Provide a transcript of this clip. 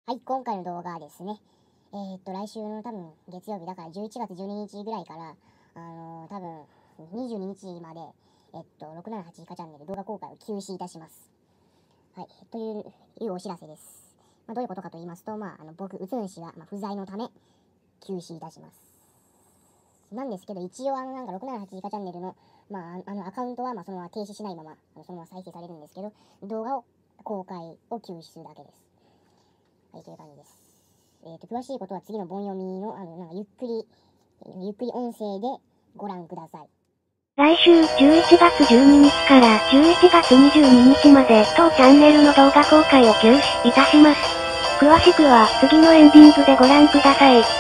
はい、今回の動画はですね、来週の多分月曜日だから11月12日ぐらいから、多分22日まで、678以下チャンネル動画公開を休止いたします。はい、というお知らせです。どういうことかと言いますと、僕、うつ主が、不在のため、休止いたします。なんですけど、一応、678以下チャンネルの、アカウントは、そのまま停止しないまま、そのまま再生されるんですけど、動画を、公開を休止するだけです。はい、という感じです。詳しいことは次の本読みの、ゆっくり音声でご覧ください。 来週11月12日から11月22日まで当チャンネルの動画公開を休止いたします。詳しくは次のエンディングでご覧ください。